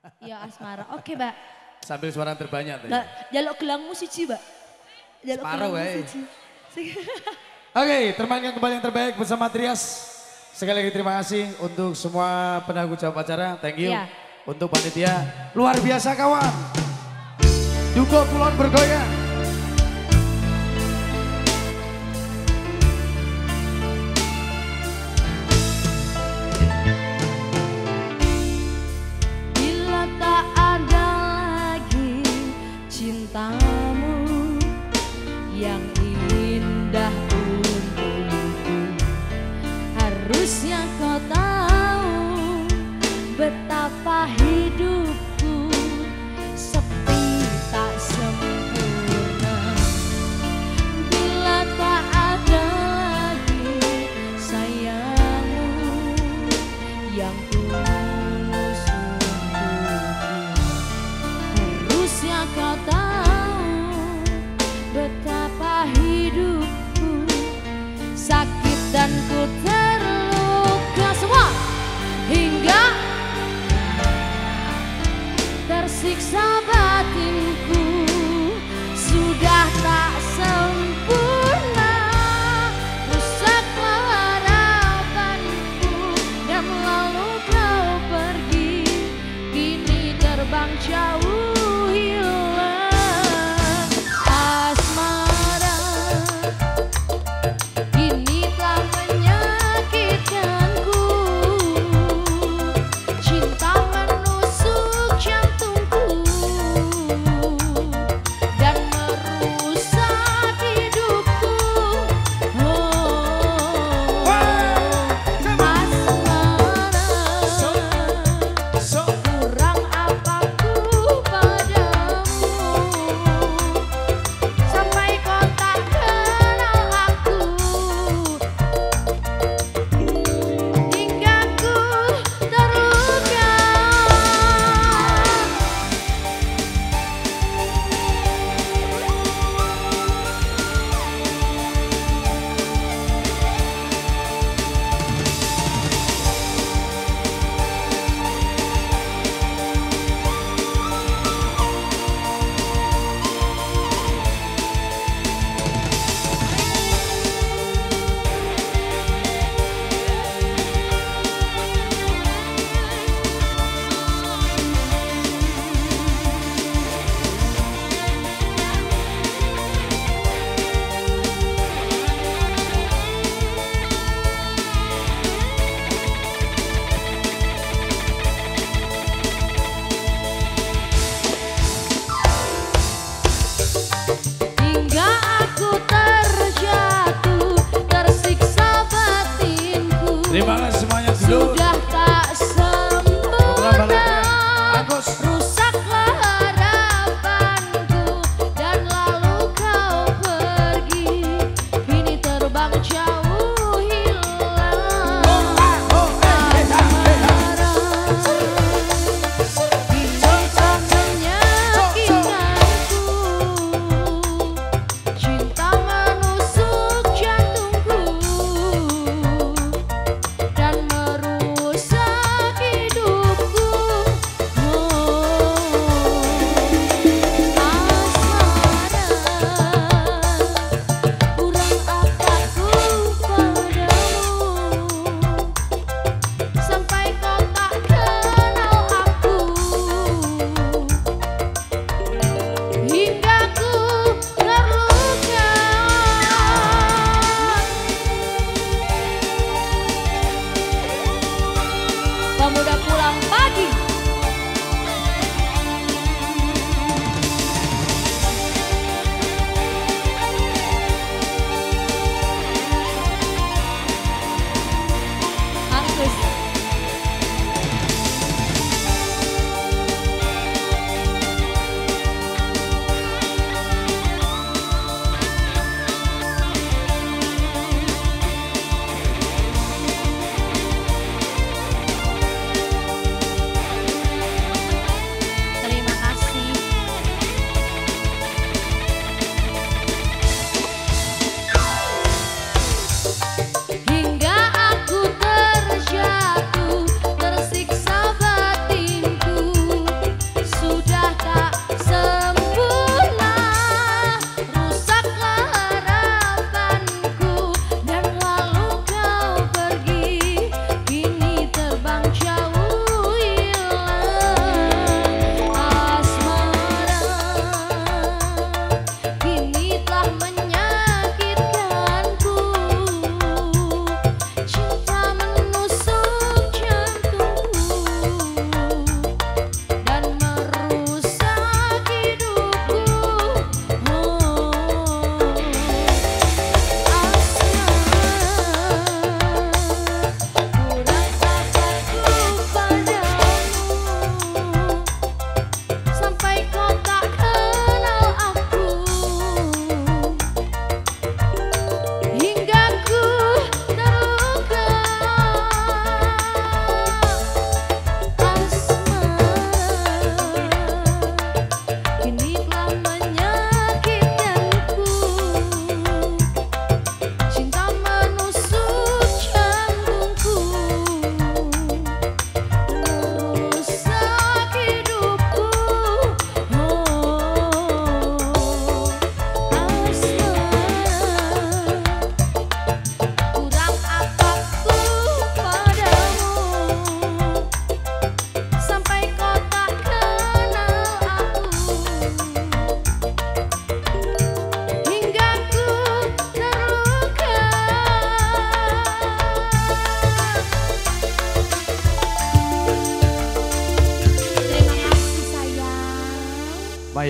Ya asmara. Oke, Mbak. Sambil suara terbanyak tadi. Jaluk gelangmu siji, Mbak. Jaluk Separuh, gelangmu wey. siji. Oke, termainkan kembali yang terbaik bersama Trias. Sekali lagi terima kasih untuk semua penanggung jawab acara. Thank you. Iya. Untuk panitia. Luar biasa kawan. Duko Kulon bergoyang. Bila tak ada lagi cintamu yang indah untukku, harusnya kau tahu betapa hidupku sepi tak sempurna. Bila tak ada lagi sayangmu yang tulus untukku, harusnya kau tahu betapa hidupku sakit dan ku terluka semua hingga tersiksa batinku, sudah tak sempurna, rusaklah harapanku dan lalu kau pergi, kini terbang jauh hilang asmara. Ini telah menyakitkanku, cinta menusuk jantungku dan merusak hidupku. Oh, asmara, kurang apaku padamu sampai kau tak kenal aku, hingga ku terluka. Hingga aku terjatuh, tersiksa batinku, Terima kasih semuanya dulu. sudah tak sempurna, Agus. rusaklah harapanku dan lalu kau pergi, kini terbang jauh hilang asmara. Ini tak menyakitkanku, cinta menusuk jantungku dan merusak hidupku. Oh,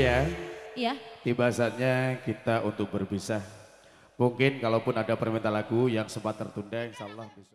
saya, Iya. tiba saatnya kita untuk berpisah. Mungkin kalaupun ada permintaan lagu yang sempat tertunda, insya Allah bisa.